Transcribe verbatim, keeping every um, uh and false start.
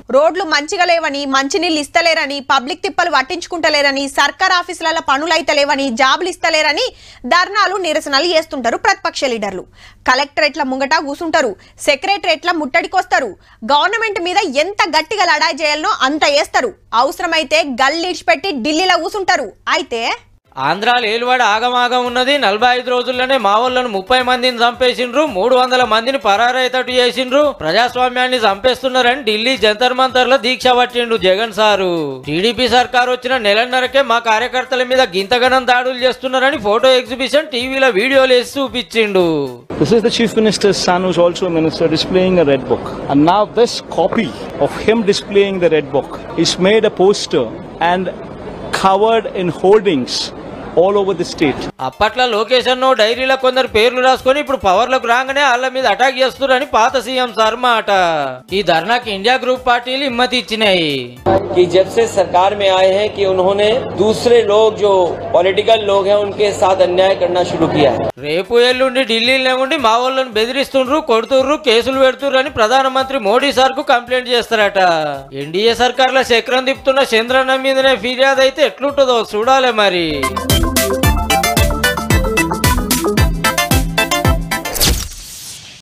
రోడ్లు మంచిగా లేవని, మంచినీళ్ళు ఇస్తలేరని, పబ్లిక్ తిప్పలు పట్టించుకుంటలేరని, సర్కార్ ఆఫీసుల పనులైతలేవని, జాబులు ఇస్తలేరని ధర్నాలు నిరసనలు చేస్తుంటారు ప్రతిపక్ష లీడర్లు. కలెక్టరేట్ల ముంగట కూసుంటారు, సెక్రటరేట్ల ముట్టడికొస్తారు. గవర్నమెంట్ మీద ఎంత గట్టిగా లడాయి చేయాలనో అంత చేస్తారు. అవసరమైతే గల్లీడ్చిపెట్టి ఢిల్లీలో కూసుంటారు. అయితే ఆంధ్రాలో ఏలువాడ ఆగమాగం ఉన్నది. నలభై ఐదు రోజుల్లోనే మావోళ్లను ముప్పై మందిని చంపేసిండ్రు, మూడు వందల మందిని పరారైతట్టు చేసిండ్రు, ప్రజాస్వామ్యాన్ని చంపేస్తున్నారని ఢిల్లీ జంతర్ మంతర్ లో దీక్ష పట్టిండు జగన్ సారు. టీడీపీ సర్కార్ వచ్చిన నెలన్నరకే మా కార్యకర్తల మీద గింతగనం దాడులు చేస్తున్నారని ఫోటో ఎగ్జిబిషన్ టీవీలో వీడియోలు వేసి చూపించిండు. This is the Chief Minister's son, who's also a minister, displaying a red book. And now this copy of him displaying the red book is made a poster and covered in hoardings all over the state. అప్పట్లో location డైరీలో కొందరు పేర్లు రాసుకొని ఇప్పుడు పవర్లకు రాగానే వాళ్ళ మీద attack చేస్తున్నారని పాత సీఎం శర్మ అట. ఈ ధర్నాకి ఇండియా గ్రూప్ పార్టీలు హిమ్మతి ఇచ్చినాయి. कि जब से सरकार में आए हैं कि उन्होंने दूसरे लोग जो पॉलिटिकल लोग हैं उनके साथ अन्याय करना शुरू किया है. రేపు ఎల్లుండి ఢిల్లీలో ఉండి మా వాళ్ళని బెదిరిస్తుండ్రు, కొడుతుర్రు, కేసులు పెడుతుర్రు అని ప్రధానమంత్రి మోడీ సార్ కు కంప్లైంట్ చేస్తారట. ఎన్డీఏ సర్కార్ల చక్రం తిప్పుతున్న చంద్రన్న మీదనే ఫిర్యాదు అయితే ఎట్లుంటుందో చూడాలి మరి.